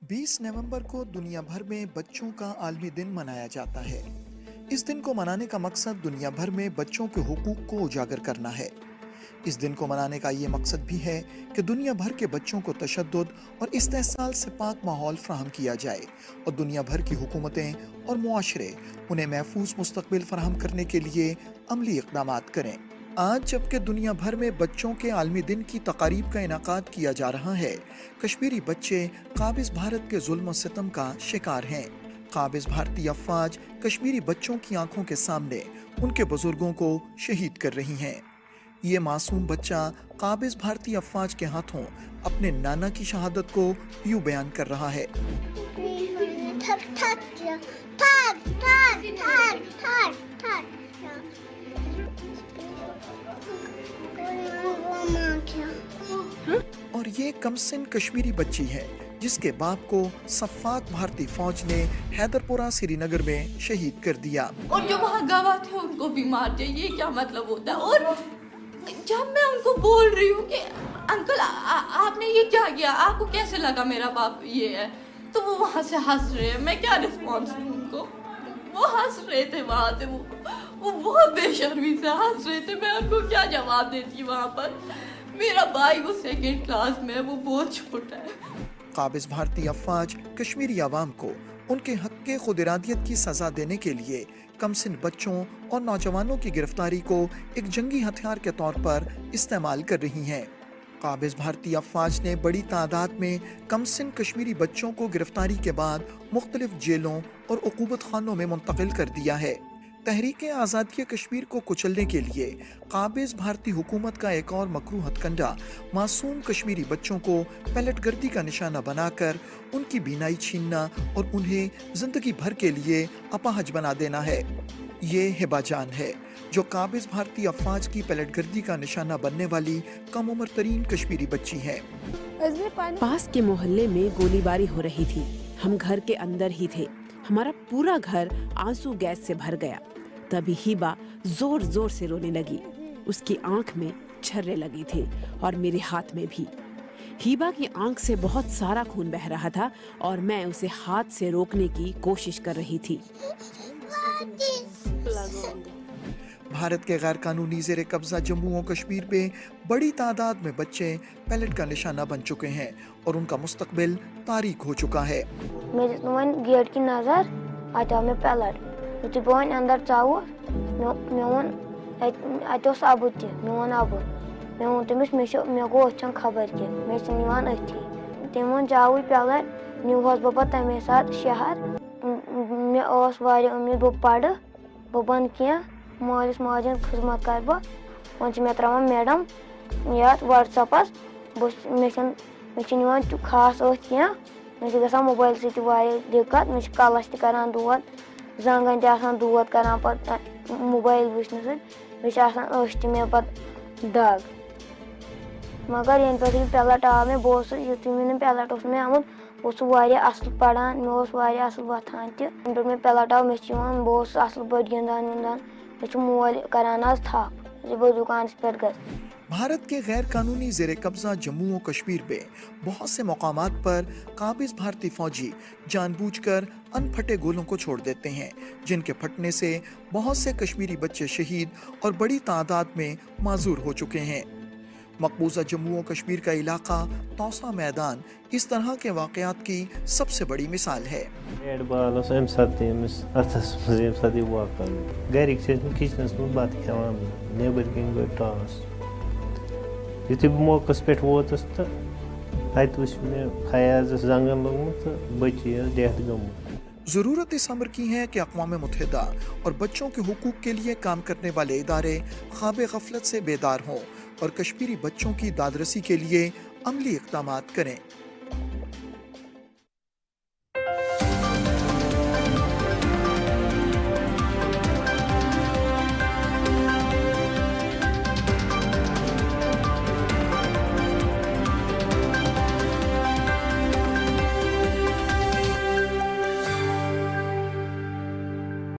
20 नवंबर को दुनिया भर में बच्चों का आलमी दिन मनाया जाता है। इस दिन को मनाने का मकसद दुनिया भर में बच्चों के हुकूक को उजागर करना है। इस दिन को मनाने का ये मकसद भी है कि दुनिया भर के बच्चों को तशद्दुद और इस्तेहसाल से पाक माहौल फराहम किया जाए और दुनिया भर की हुकूमतें और मुआशरे उन्हें महफूज मुस्तकबिल फराहम करने के लिए अमली इक़दामात करें। आज जबकि दुनिया भर में बच्चों के आलमी दिन की तकारीब का इनाकाद किया जा रहा है, कश्मीरी बच्चे काबिज भारत के जुल्म और सितम का शिकार हैं। काबिज भारतीय अफवाज कश्मीरी बच्चों की आंखों के सामने उनके बुजुर्गों को शहीद कर रही हैं। ये मासूम बच्चा काबिज भारतीय अफवाज के हाथों अपने नाना की शहादत को यूं बयान कर रहा है। और ये कमसिन कश्मीरी बच्ची है जिसके बाप को सफ़ाक भारतीय फौज ने हैदरपुरा श्रीनगर में शहीद कर दिया। और जो वहाँ गवाह थे उनको भी मार दिया, ये क्या मतलब होता है? और जब मैं उनको बोल रही हूँ कि अंकल आपने ये क्या किया, आपको कैसे लगा मेरा बाप ये है, तो वो वहाँ से हंस रहे हैं। मैं क्या रिस्पॉन्स दूँ उनको? वो हंस रहे थे वहाँ से, वो बहुत बेशर्मी से हंस रहे थे। मैं उनको क्या जवाब देती वहाँ पर? मेरा भाई वो 2nd क्लास में है, वो बहुत छोटा है। काबिज भारतीय अफवाज कश्मीरी आवाम को उनके हक के खुद इरादियत की सजा देने के लिए कमसिन बच्चों और नौजवानों की गिरफ्तारी को एक जंगी हथियार के तौर पर इस्तेमाल कर रही हैं। काबिज भारतीय अफवाज ने बड़ी तादाद में कमसिन कश्मीरी बच्चों को गिरफ्तारी के बाद मुख्तलिफ जेलों और उकूबत खानों में मुंतकिल कर दिया है। तहरीक आज़ादी कश्मीर को कुचलने के लिए काबिज भारतीय हुकूमत का एक और मकरूह हथकंडा मासूम कश्मीरी बच्चों को पैलेट गर्दी का निशाना बनाकर उनकी बीनाई छीनना और उन्हें जिंदगी भर के लिए अपाहज बना देना है। ये हिबा जान है जो काबिज भारतीय अफवाज की पैलेट गर्दी का निशाना बनने वाली कम उम्र तरीन कश्मीरी बच्ची है। पास के मोहल्ले में गोलीबारी हो रही थी। हम घर के अंदर ही थे। हमारा पूरा घर आंसू गैस से भर गया। तभी हिबा जोर जोर से रोने लगी। उसकी आंख में छर्रे लगी थे और मेरे हाथ में भी। हिबा की आंख से बहुत सारा खून बह रहा था और मैं उसे हाथ से रोकने की कोशिश कर रही थी। भारत के गैर कानूनी जेर कब्जा जम्मू और कश्मीर में बड़ी तादाद में बच्चे पैलेट का निशाना बन चुके हैं और उनका मुस्तकबिल तारीक हो चुका है। गेट की नजर आता में पैलेट बन अंदर चाव अबु तोन अबु मे तमिस मे गो अच्छन खबर कि मे अथी तम चाव पैलेट नुहस बह पे तमे साथ शहर मे उम्मीद बह पढ़ बह बन क्या मालिस माजन खिदमत कर बह मे त्रा मैडम ये व्हाट्सएपस मे खास क्या मे ग मोबाइल सत्य दिक्कत मे कलस तरान दौद जंगन तन दौद करान पे मोबाइल वुचन सत मे पे दाग मगर ये पे पैलेट आव मे बह यु मे पैलेट मे आमुत बह असल पढ़ान मे असल वथान पे मे पैलेट आव मे बह असल पे गिंदान विंदान मे मोल करान आज थप बह दुकान पे ग। भारत के गैर कानूनी जेर कब्जा जम्मू और कश्मीर में बहुत से मकामात पर काबिज भारतीय फौजी जानबूझकर अनफटे गोलों को छोड़ देते हैं, जिनके फटने से बहुत से कश्मीरी बच्चे शहीद और बड़ी तादाद में माजूर हो चुके हैं। मकबूजा जम्मू और कश्मीर का इलाका तौसा मैदान इस तरह के वाक़यात की सबसे बड़ी मिसाल है। युति बह मौकस पे वोतस तो अत मे फयाज जंगन लोगमुत तो बच्ची डेथ गमुत। ज़रूरत इस अमर की है कि अक़वाम मुत्तहिदा और बच्चों के हुकूक के लिए काम करने वाले इदारे ख्वाब गफलत से बेदार हों और कश्मीरी बच्चों की दादरसी के लिए अमली इक़दामात करें।